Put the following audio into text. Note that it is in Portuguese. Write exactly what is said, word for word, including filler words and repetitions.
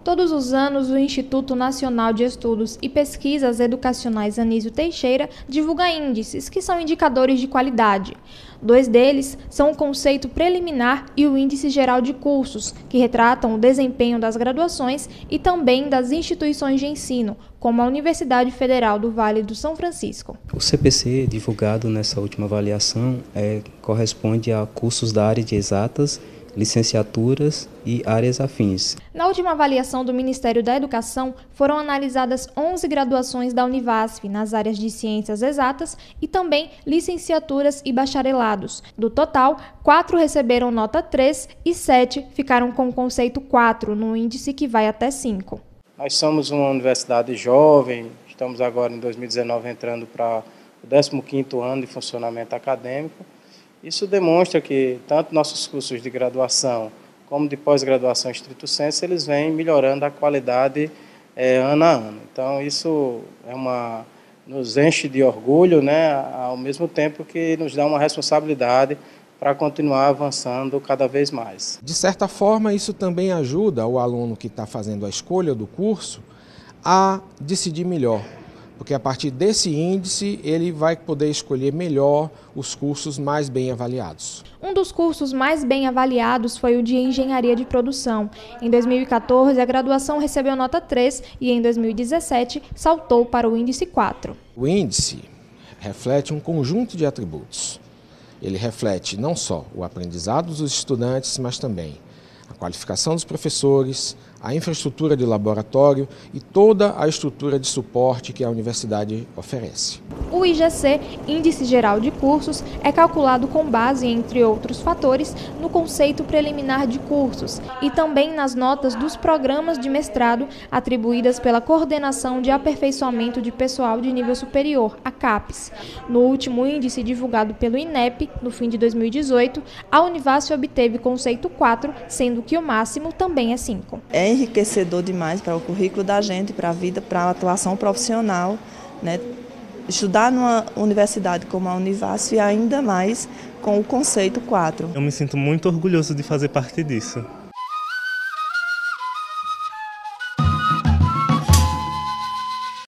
Todos os anos, o Instituto Nacional de Estudos e Pesquisas Educacionais Anísio Teixeira divulga índices, que são indicadores de qualidade. Dois deles são o conceito preliminar e o índice geral de cursos, que retratam o desempenho das graduações e também das instituições de ensino, como a Universidade Federal do Vale do São Francisco. O C P C, divulgado nessa última avaliação, é, corresponde a cursos da área de exatas, licenciaturas e áreas afins. Na última avaliação do Ministério da Educação, foram analisadas onze graduações da Univasf nas áreas de ciências exatas e também licenciaturas e bacharelados. Do total, quatro receberam nota três e sete ficaram com o conceito quatro, no índice que vai até cinco. Nós somos uma universidade jovem, estamos agora em dois mil e dezenove entrando para o décimo quinto ano de funcionamento acadêmico. Isso demonstra que tanto nossos cursos de graduação como de pós-graduação estrito sensu, eles vêm melhorando a qualidade é, ano a ano. Então isso é uma, nos enche de orgulho, né, ao mesmo tempo que nos dá uma responsabilidade para continuar avançando cada vez mais. De certa forma, isso também ajuda o aluno que está fazendo a escolha do curso a decidir melhor, porque a partir desse índice ele vai poder escolher melhor os cursos mais bem avaliados. Um dos cursos mais bem avaliados foi o de Engenharia de Produção. Em dois mil e quatorze, a graduação recebeu nota três e em dois mil e dezessete saltou para o índice quatro. O índice reflete um conjunto de atributos. Ele reflete não só o aprendizado dos estudantes, mas também a qualificação dos professores, a infraestrutura de laboratório e toda a estrutura de suporte que a universidade oferece. O I G C, Índice Geral de Cursos, é calculado com base, entre outros fatores, no conceito preliminar de cursos e também nas notas dos programas de mestrado atribuídas pela Coordenação de Aperfeiçoamento de Pessoal de Nível Superior, a CAPES. No último índice divulgado pelo INEP, no fim de dois mil e dezoito, a Univasf obteve conceito quatro, sendo que o máximo também é cinco. É enriquecedor demais para o currículo da gente, para a vida, para a atuação profissional, né? Estudar numa universidade como a Univasf e ainda mais com o conceito quatro. Eu me sinto muito orgulhoso de fazer parte disso.